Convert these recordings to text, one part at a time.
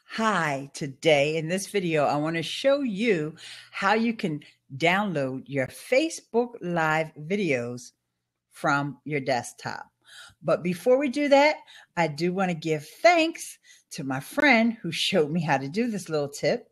Hi, today in this video, I want to show you how you can download your Facebook Live videos from your desktop. But before we do that, I do want to give thanks to my friend who showed me how to do this little tip.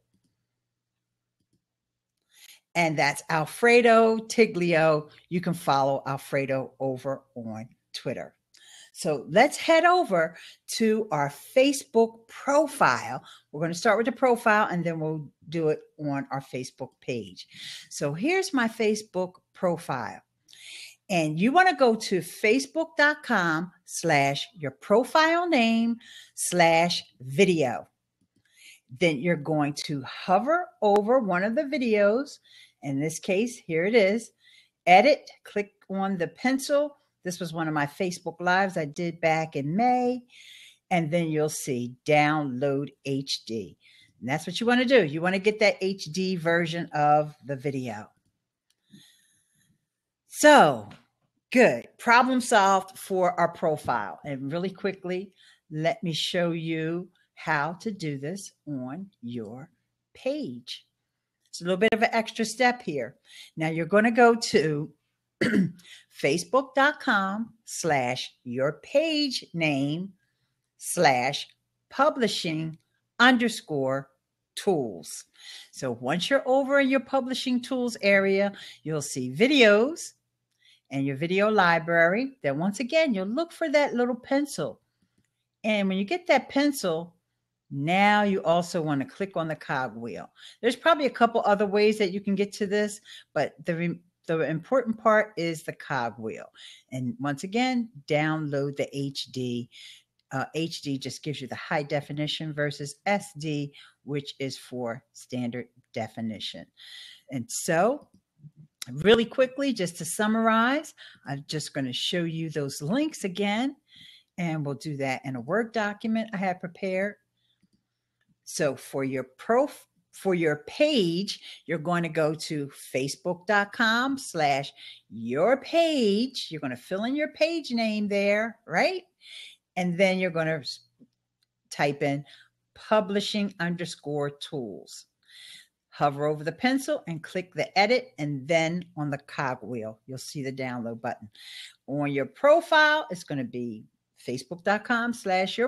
And that's Alfredo Tiglio. You can follow Alfredo over on Twitter. So let's head over to our Facebook profile. We're going to start with the profile and then we'll do it on our Facebook page. So here's my Facebook profile. And you want to go to facebook.com/your profile name/video. Then you're going to hover over one of the videos. In this case, here it is. Edit, click on the pencil. This was one of my Facebook Lives I did back in May. And then you'll see download HD. And that's what you want to do. You want to get that HD version of the video. So good. Problem solved for our profile. And really quickly, let me show you how to do this on your page. It's a little bit of an extra step here. Now you're going to go to facebook.com/your page name/publishing_tools. So once you're over in your publishing tools area, you'll see videos and your video library. Then once again, you'll look for that little pencil. And when you get that pencil, now you also want to click on the cogwheel. There's probably a couple other ways that you can get to this, but the important part is the cogwheel. And once again, download the HD. HD just gives you the high definition versus SD, which is for standard definition. And so really quickly, just to summarize, I'm just going to show you those links again, and we'll do that in a Word document I have prepared. So for your page, you're going to go to facebook.com/your page. You're going to fill in your page name there, right? And then you're going to type in publishing_tools. Hover over the pencil and click the edit, and then on the cogwheel, you'll see the download button. On your profile, it's going to be facebook.com/your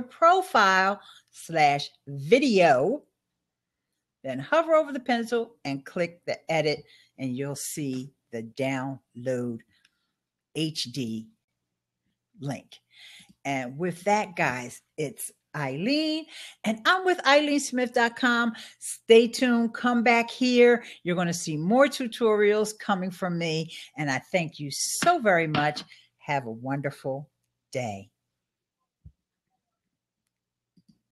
profile/video. Then hover over the pencil and click the edit, and you'll see the download HD link. And with that, guys, it's Ileane, and I'm with IleaneSmith.com. Stay tuned. Come back here. You're going to see more tutorials coming from me, and I thank you so very much. Have a wonderful day.